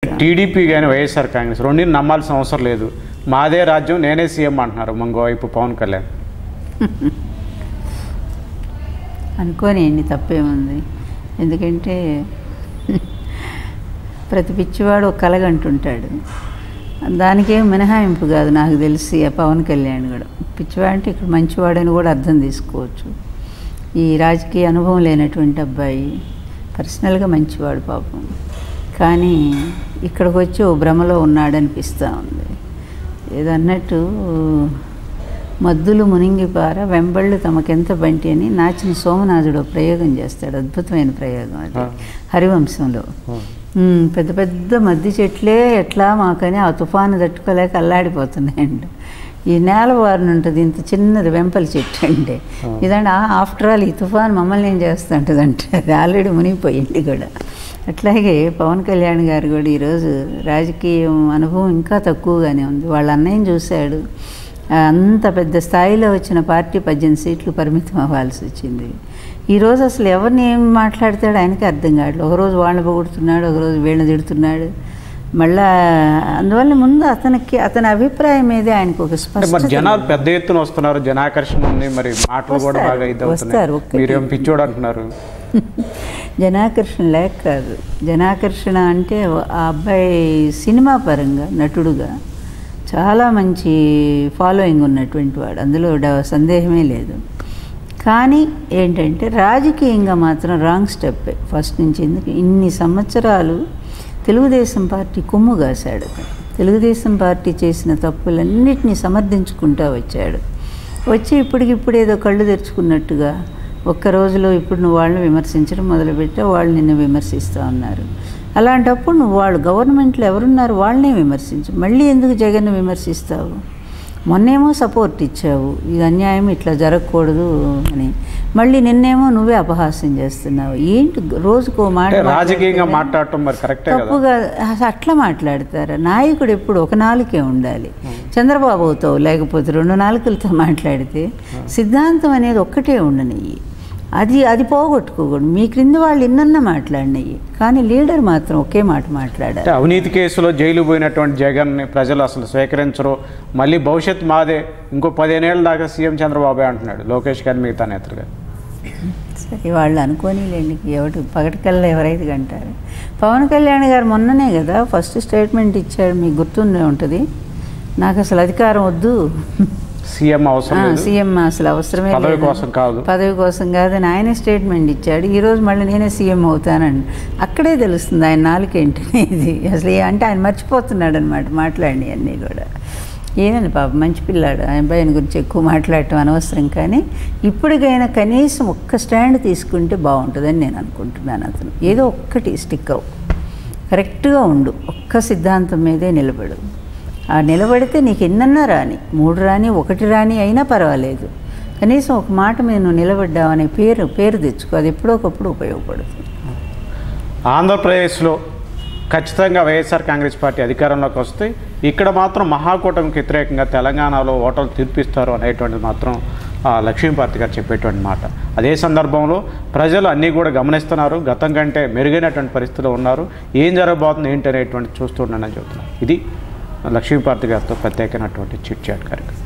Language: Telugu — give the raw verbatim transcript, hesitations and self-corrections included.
టీడీపీ కానీ వైఎస్ఆర్ కాంగ్రెస్ రెండింటిని నమ్మాల్సిన అవసరం లేదు. మాదే రాజ్యం నేనే సీఎం అంటున్నారు ఇంకోవైపు పవన్ కళ్యాణ్. అనుకోనియండి, తప్పేముంది. ఎందుకంటే ప్రతి పిచ్చివాడు ఒక కలగంటుంటాడు. దానికేం మినహాయింపు కాదు నాకు తెలిసి ఆ పవన్ కళ్యాణ్ కూడా. పిచ్చివాడు అంటే ఇక్కడ మంచివాడని కూడా అర్థం తీసుకోవచ్చు. ఈ రాజకీయ అనుభవం లేనటువంటి అబ్బాయి, పర్సనల్గా మంచివాడు పాపం, కానీ ఇక్కడికి వచ్చి ఓ భ్రమలో ఉన్నాడనిపిస్తూ ఉంది. ఏదన్నట్టు మద్దులు మునింగిపార వెంబళ్ళు తమకెంత బంటి అని నాచిన సోమనాథుడు ప్రయోగం చేస్తాడు. అద్భుతమైన ప్రయోగం అది హరివంశంలో. పెద్ద పెద్ద మద్ది చెట్లే ఎట్లా మాకని ఆ తుఫాను తట్టుకోలేక అల్లాడిపోతున్నాయండి. ఈ నేల వారిని ఉంటుంది ఇంత చిన్నది వెంపల చెట్టు అంటే ఇదండి. ఆఫ్టర్ ఆల్ ఈ తుఫాను మమ్మల్ని ఏం చేస్తుంటుంది అంటే అది ఆల్రెడీ మునిగిపోయింది కూడా. అట్లాగే పవన్ కళ్యాణ్ గారు కూడా ఈరోజు రాజకీయం అనుభవం ఇంకా తక్కువగానే ఉంది. వాళ్ళ అన్నయ్యని చూశాడు, అంత పెద్ద స్థాయిలో వచ్చిన పార్టీ పద్దెనిమిది సీట్లు పరిమితం అవ్వాల్సి వచ్చింది. ఈరోజు అసలు ఎవరిని ఏం మాట్లాడతాడు ఆయనకి అర్థం కావట్లేదు. ఒకరోజు వాళ్ళని పొగుడుతున్నాడు, ఒకరోజు వీళ్ళని తిడుతున్నాడు. మళ్ళా అందువల్ల ముందు అతనికి అతని అభిప్రాయం మీదే ఆయనకు ఒక స్పష్టత. జనాలు పెద్ద ఎత్తున వస్తున్నారు, జనాకర్షణ ఉంది, మరి మాటలు కూడా బాగా వస్తారు. మీరేం పిచ్చోడు అంటున్నారు. జనాకర్షణ లేక కాదు, జనాకర్షణ అంటే ఆ అబ్బాయి సినిమా పరంగా నటుడుగా చాలా మంచి ఫాలోయింగ్ ఉన్నటువంటి వాడు, అందులో సందేహమే లేదు. కానీ ఏంటంటే రాజకీయంగా మాత్రం రాంగ్ స్టెప్ ఫస్ట్ నుంచి. ఎందుకు ఇన్ని సంవత్సరాలు తెలుగుదేశం పార్టీ కొమ్ము కాశాడు. తెలుగుదేశం పార్టీ చేసిన తప్పులన్నిటినీ సమర్థించుకుంటూ వచ్చాడు. వచ్చి ఇప్పటికిప్పుడు ఏదో కళ్ళు తెరుచుకున్నట్టుగా ఒక్క రోజులో ఇప్పుడు నువ్వు వాళ్ళని విమర్శించడం మొదలుపెట్టా, వాళ్ళు నిన్ను విమర్శిస్తూ ఉన్నారు. అలాంటప్పుడు నువ్వు వాళ్ళు గవర్నమెంట్లో ఎవరున్నారు వాళ్ళనే విమర్శించు, మళ్ళీ ఎందుకు జగన్ను విమర్శిస్తావు? మొన్నేమో సపోర్ట్ ఇచ్చావు, ఇది అన్యాయం ఇట్లా జరగకూడదు అని, మళ్ళీ నిన్నేమో నువ్వే అపహాస్యం చేస్తున్నావు. ఏంటి రోజుకో మాట రాజకీయంగా మాట్లాడటం మరి కరెక్టే కదా? తప్పుగా అట్లా మాట్లాడతారా? నాయకుడు ఎప్పుడు ఒక నాలుకే ఉండాలి. చంద్రబాబు అవుతావు, లేకపోతే రెండు నాలుకలతో మాట్లాడితే సిద్ధాంతం అనేది ఒక్కటే ఉండనియ్యి. అది అది పోగొట్టుకోకూడదు. మీ క్రింద వాళ్ళు ఎన్నన్నా మాట్లాడినాయి, కానీ లీడర్ మాత్రం ఒకే మాట మాట్లాడారు. అవినీతి కేసులో జైలు పోయినటువంటి జగన్ని ప్రజలు అసలు స్వీకరించరు, మళ్ళీ భవిష్యత్ మాదే, ఇంకో పదిహేనేళ్ళ దాకా సీఎం చంద్రబాబు అంటున్నాడు లోకేష్ గారు మిగతా నేతలుగా. సరే వాళ్ళు అనుకోనిలేండి, ఎవరు పగటికల్లా ఎవరైతే అంటారు. పవన్ కళ్యాణ్ గారు మొన్ననే కదా ఫస్ట్ స్టేట్మెంట్ ఇచ్చాడు, మీకు గుర్తుండే ఉంటుంది, నాకు అసలు అధికారం వద్దు, సీఎం అవసరం, సీఎం అసలు అవసరమే పదవి కోసం కాదు, పదవి కోసం కాదని ఆయన స్టేట్మెంట్ ఇచ్చాడు. ఈరోజు మళ్ళీ నేనే సీఎం అవుతానండి. అక్కడే తెలుస్తుంది ఆయన నాలుకేంటనే ఇది అసలు. అంటే ఆయన మర్చిపోతున్నాడు అనమాట మాట్లాడి అన్నీ కూడా. ఏనండి పాప మంచి పిల్లాడు, ఆయన అబ్బాయిని గురించి ఎక్కువ మాట్లాడటం అనవసరం, కానీ ఇప్పటికైనా కనీసం ఒక్క స్టాండ్ తీసుకుంటే బాగుంటుందని నేను అనుకుంటున్నాను. అతను ఏదో ఒక్కటి స్టిక్ అవ్వు, కరెక్ట్గా ఉండు, ఒక్క సిద్ధాంతం మీదే నిలబడు. ఆ నిలబడితే నీకు ఎన్నన్నా రాని, మూడు రాని ఒకటి రాని అయినా పర్వాలేదు, కనీసం ఒక మాట మీద నువ్వు నిలబడ్డావనే పేరు పేరు తెచ్చుకో, అది ఎప్పుడోకప్పుడు ఉపయోగపడుతుంది. ఆంధ్రప్రదేశ్లో ఖచ్చితంగా వైఎస్ఆర్ కాంగ్రెస్ పార్టీ అధికారంలోకి వస్తే ఇక్కడ మాత్రం మహాకూటమికి వ్యతిరేకంగా తెలంగాణలో ఓటర్లు తీర్పిస్తారు అనేటువంటిది మాత్రం లక్ష్మీపార్తి గారు చెప్పేటువంటి మాట. అదే సందర్భంలో ప్రజలు అన్నీ కూడా గమనిస్తున్నారు, గతం కంటే మెరుగైనటువంటి పరిస్థితిలో ఉన్నారు, ఏం జరగబోతుంది ఏంటి అనేటువంటి చూస్తుండని చెబుతున్నారు. ఇది లక్ష్మీపార్తి గారితో ప్రత్యేకమైనటువంటి చిట్ చాట్ కార్యక్రమం.